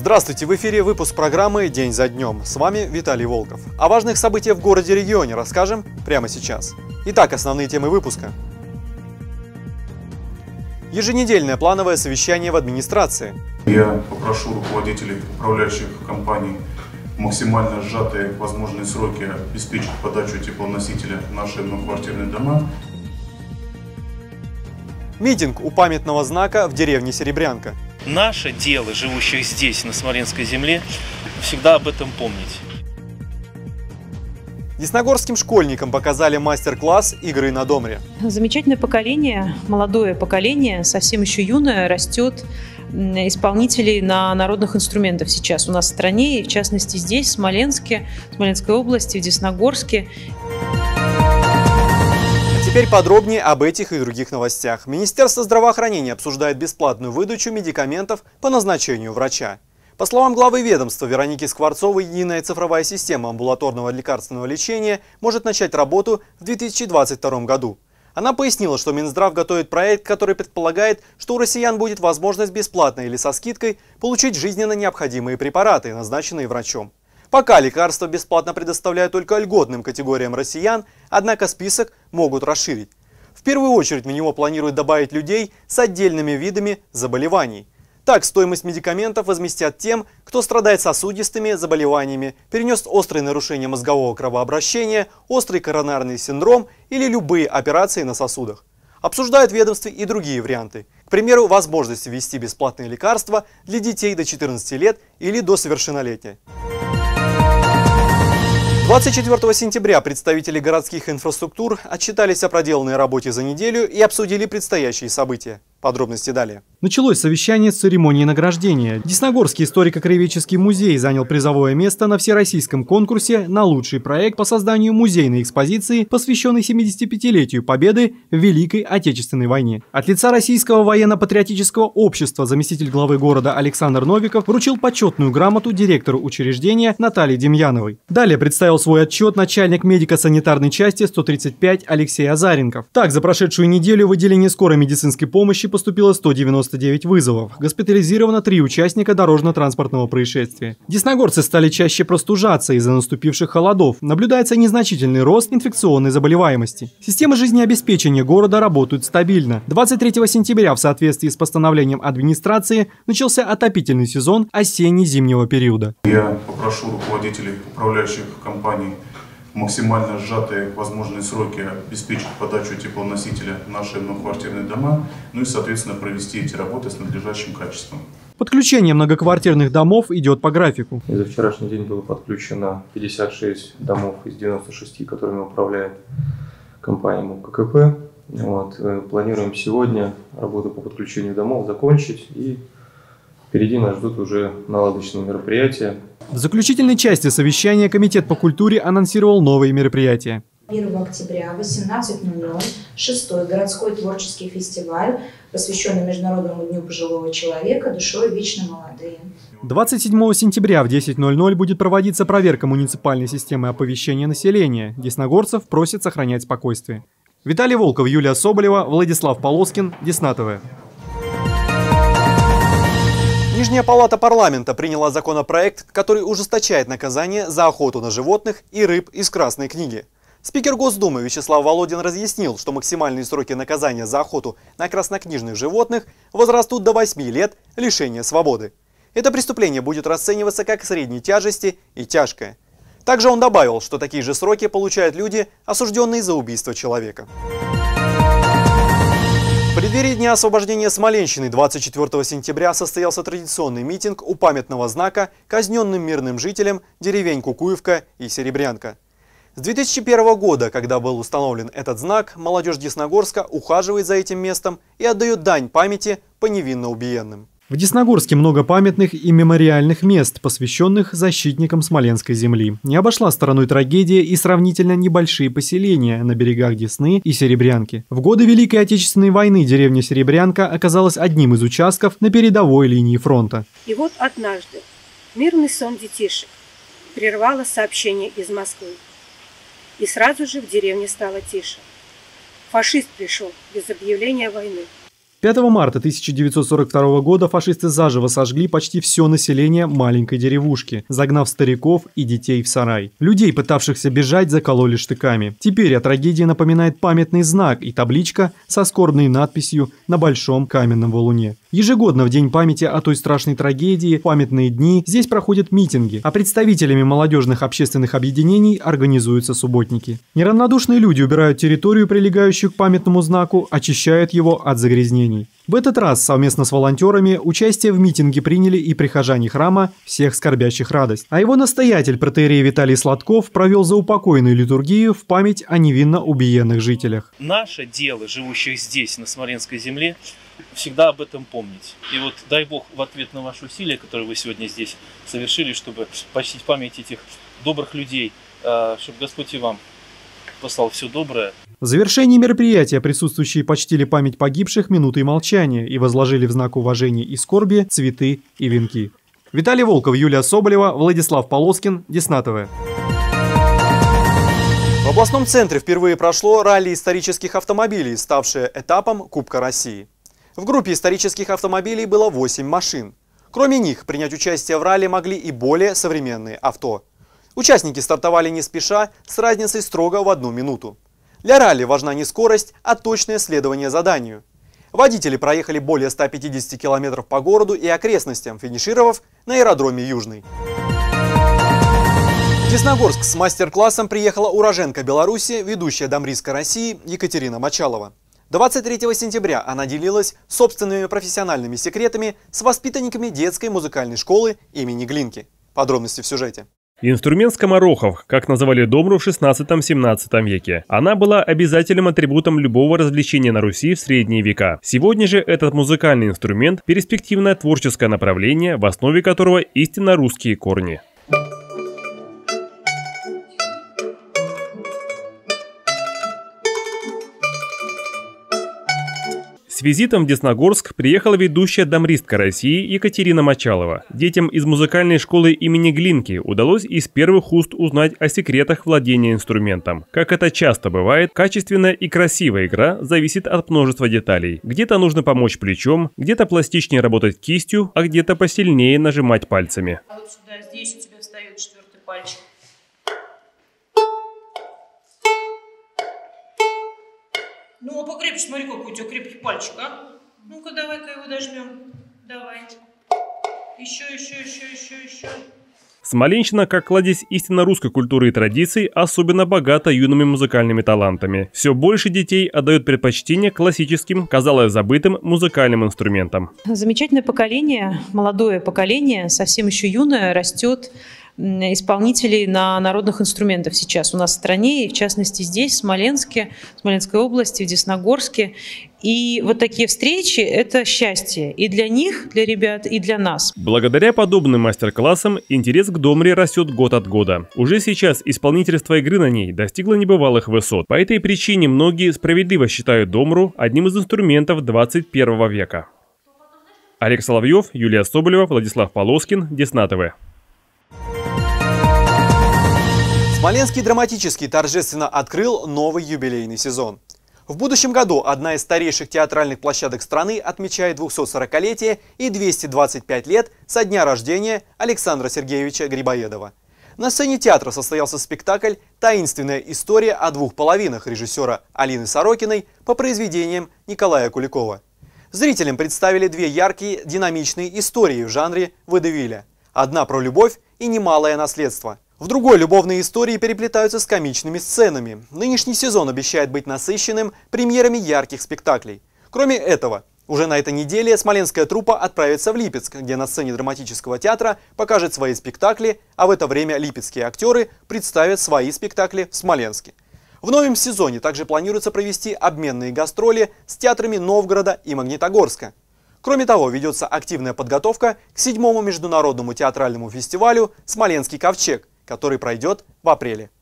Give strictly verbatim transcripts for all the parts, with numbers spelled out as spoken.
Здравствуйте! В эфире выпуск программы «День за днем». С вами Виталий Волков. О важных событиях в городе и регионе расскажем прямо сейчас. Итак, основные темы выпуска. Еженедельное плановое совещание в администрации. Я попрошу руководителей управляющих компаний в максимально сжатые возможные сроки обеспечить подачу теплоносителя в наши многоквартирные дома. Митинг у памятного знака в деревне Серебрянка. Наше дело, живущих здесь, на Смоленской земле, всегда об этом помнить. Десногорским школьникам показали мастер-класс игры на домре. Замечательное поколение, молодое поколение, совсем еще юное, растет исполнителей на народных инструментах сейчас у нас в стране, и в частности здесь, в Смоленске, в Смоленской области, в Десногорске. Теперь подробнее об этих и других новостях. Министерство здравоохранения обсуждает бесплатную выдачу медикаментов по назначению врача. По словам главы ведомства Вероники Скворцовой, единая цифровая система амбулаторного лекарственного лечения может начать работу в две тысячи двадцать втором году. Она пояснила, что Минздрав готовит проект, который предполагает, что у россиян будет возможность бесплатно или со скидкой получить жизненно необходимые препараты, назначенные врачом. Пока лекарства бесплатно предоставляют только льготным категориям россиян, однако список могут расширить. В первую очередь в него планируют добавить людей с отдельными видами заболеваний. Так, стоимость медикаментов возместят тем, кто страдает сосудистыми заболеваниями, перенес острые нарушения мозгового кровообращения, острый коронарный синдром или любые операции на сосудах. Обсуждают в ведомстве и другие варианты. К примеру, возможность ввести бесплатные лекарства для детей до четырнадцати лет или до совершеннолетия. двадцать четвёртого сентября представители городских инфраструктур отчитались о проделанной работе за неделю и обсудили предстоящие события. Подробности далее. Началось совещание с церемонии награждения. Десногорский историко-краеведческий музей занял призовое место на всероссийском конкурсе на лучший проект по созданию музейной экспозиции, посвященной семидесятипятилетию Победы в Великой Отечественной войне. От лица Российского военно-патриотического общества заместитель главы города Александр Новиков вручил почетную грамоту директору учреждения Наталье Демьяновой. Далее представил свой отчет начальник медико-санитарной части сто тридцать пять Алексей Азаренков. Так, за прошедшую неделю в отделение скорой медицинской помощи поступило сто девяносто девять вызовов. Госпитализировано три участника дорожно-транспортного происшествия. Десногорцы стали чаще простужаться из-за наступивших холодов. Наблюдается незначительный рост инфекционной заболеваемости. Системы жизнеобеспечения города работают стабильно. двадцать третьего сентября в соответствии с постановлением администрации начался отопительный сезон осенне-зимнего периода. Я попрошу руководителей управляющих компаний в максимально сжатые возможные сроки обеспечить подачу теплоносителя в наши многоквартирные дома, ну и, соответственно, провести эти работы с надлежащим качеством. Подключение многоквартирных домов идет по графику. За вчерашний день было подключено пятьдесят шесть домов из девяноста шести, которыми управляет компания МУККП. Вот. Планируем сегодня работу по подключению домов закончить, и впереди нас ждут уже наладочные мероприятия. В заключительной части совещания Комитет по культуре анонсировал новые мероприятия. первого октября в восемнадцать ноль ноль шестой городской творческий фестиваль, посвященный Международному дню пожилого человека «Душой вечно молодые». двадцать седьмого сентября в десять ноль ноль будет проводиться проверка муниципальной системы оповещения населения. Десногорцев просят сохранять спокойствие. Виталий Волков, Юлия Соболева, Владислав Полоскин, Десна ТВ. Нижняя палата парламента приняла законопроект, который ужесточает наказание за охоту на животных и рыб из Красной книги. Спикер Госдумы Вячеслав Володин разъяснил, что максимальные сроки наказания за охоту на краснокнижных животных возрастут до восьми лет лишения свободы. Это преступление будет расцениваться как средней тяжести и тяжкое. Также он добавил, что такие же сроки получают люди, осужденные за убийство человека. В преддверии Дня освобождения Смоленщины двадцать четвёртого сентября состоялся традиционный митинг у памятного знака казненным мирным жителям деревень Кукуевка и Серебрянка. С две тысячи первого года, когда был установлен этот знак, молодежь Десногорска ухаживает за этим местом и отдает дань памяти по невинно убиенным. В Десногорске много памятных и мемориальных мест, посвященных защитникам Смоленской земли. Не обошла стороной трагедия и сравнительно небольшие поселения на берегах Десны и Серебрянки. В годы Великой Отечественной войны деревня Серебрянка оказалась одним из участков на передовой линии фронта. И вот однажды мирный сон детишек прервало сообщение из Москвы. И сразу же в деревне стало тише. Фашист пришел без объявления войны. пятого марта тысяча девятьсот сорок второго года фашисты заживо сожгли почти все население маленькой деревушки, загнав стариков и детей в сарай. Людей, пытавшихся бежать, закололи штыками. Теперь о трагедии напоминает памятный знак и табличка со скорбной надписью на большом каменном валуне. Ежегодно в день памяти о той страшной трагедии, в памятные дни, здесь проходят митинги, а представителями молодежных общественных объединений организуются субботники. Неравнодушные люди убирают территорию, прилегающую к памятному знаку, очищают его от загрязнений. В этот раз совместно с волонтерами участие в митинге приняли и прихожане храма «Всех скорбящих радость». А его настоятель, протоиерей Виталий Сладков, провел заупокойную литургию в память о невинно убиенных жителях. Наше дело, живущих здесь, на Смоленской земле, всегда об этом помнить. И вот дай Бог в ответ на ваши усилия, которые вы сегодня здесь совершили, чтобы почтить память этих добрых людей, чтобы Господь и вам послал все доброе. В завершении мероприятия присутствующие почтили память погибших минутой молчания и возложили в знак уважения и скорби цветы и венки. Виталий Волков, Юлия Соболева, Владислав Полоскин, Десна ТВ. В областном центре впервые прошло ралли исторических автомобилей, ставшее этапом Кубка России. В группе исторических автомобилей было восемь машин. Кроме них, принять участие в ралли могли и более современные авто. Участники стартовали не спеша, с разницей строго в одну минуту. Для ралли важна не скорость, а точное следование заданию. Водители проехали более ста пятидесяти километров по городу и окрестностям, финишировав на аэродроме Южный. В Десногорск с мастер-классом приехала уроженка Беларуси, ведущая Дамриска России Екатерина Мочалова. двадцать третьего сентября она делилась собственными профессиональными секретами с воспитанниками детской музыкальной школы имени Глинки. Подробности в сюжете. Инструмент скоморохов, как называли домру в шестнадцатом-семнадцатом веке. Она была обязательным атрибутом любого развлечения на Руси в средние века. Сегодня же этот музыкальный инструмент – перспективное творческое направление, в основе которого истинно русские корни. С визитом в Десногорск приехала ведущая дамристка России Екатерина Мочалова. Детям из музыкальной школы имени Глинки удалось из первых уст узнать о секретах владения инструментом. Как это часто бывает, качественная и красивая игра зависит от множества деталей. Где-то нужно помочь плечом, где-то пластичнее работать кистью, а где-то посильнее нажимать пальцами. А вот сюда, здесь у тебя встает четвертый пальчик. Ну, а покрепче, смотри, какой у тебя крепкий пальчик, а? Ну-ка, давай-ка его дожмем. Давай. Еще, еще, еще, еще, еще. Смоленщина, как кладезь истинно русской культуры и традиций, особенно богата юными музыкальными талантами. Все больше детей отдают предпочтение классическим, казалось забытым, музыкальным инструментам. Замечательное поколение, молодое поколение, совсем еще юное, растет исполнителей на народных инструментах сейчас у нас в стране, и в частности здесь, в Смоленске, в Смоленской области, в Десногорске. И вот такие встречи – это счастье и для них, для ребят, и для нас. Благодаря подобным мастер-классам интерес к домре растет год от года. Уже сейчас исполнительство игры на ней достигло небывалых высот. По этой причине многие справедливо считают домру одним из инструментов двадцать первого века. Олег Соловьев, Юлия Соболева, Владислав Полоскин, Десна ТВ. Смоленский драматический торжественно открыл новый юбилейный сезон. В будущем году одна из старейших театральных площадок страны отмечает двухсотсорокалетие и двести двадцать пять лет со дня рождения Александра Сергеевича Грибоедова. На сцене театра состоялся спектакль «Таинственная история о двух половинах» режиссера Алины Сорокиной по произведениям Николая Куликова. Зрителям представили две яркие, динамичные истории в жанре водевиля. Одна про любовь и немалое наследство. В другой любовные истории переплетаются с комичными сценами. Нынешний сезон обещает быть насыщенным премьерами ярких спектаклей. Кроме этого, уже на этой неделе смоленская труппа отправится в Липецк, где на сцене драматического театра покажет свои спектакли, а в это время липецкие актеры представят свои спектакли в Смоленске. В новом сезоне также планируется провести обменные гастроли с театрами Новгорода и Магнитогорска. Кроме того, ведется активная подготовка к седьмому международному театральному фестивалю «Смоленский ковчег», который пройдет в апреле.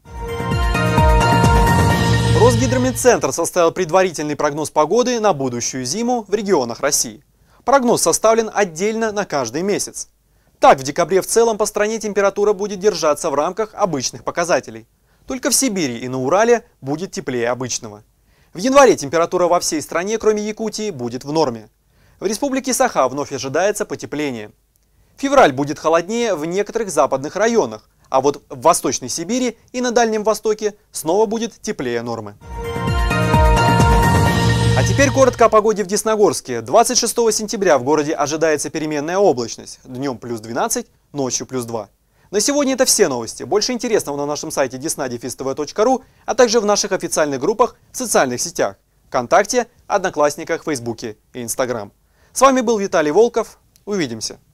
Росгидромедцентр составил предварительный прогноз погоды на будущую зиму в регионах России. Прогноз составлен отдельно на каждый месяц. Так, в декабре в целом по стране температура будет держаться в рамках обычных показателей. Только в Сибири и на Урале будет теплее обычного. В январе температура во всей стране, кроме Якутии, будет в норме. В республике Саха вновь ожидается потепление. Февраль будет холоднее в некоторых западных районах, а вот в Восточной Сибири и на Дальнем Востоке снова будет теплее нормы. А теперь коротко о погоде в Десногорске. двадцать шестого сентября в городе ожидается переменная облачность. Днем плюс двенадцать, ночью плюс два. На сегодня это все новости. Больше интересного на нашем сайте десна дефис тэ вэ точка ру, а также в наших официальных группах в социальных сетях ВКонтакте, Одноклассниках, Фейсбуке и Инстаграм. С вами был Виталий Волков. Увидимся.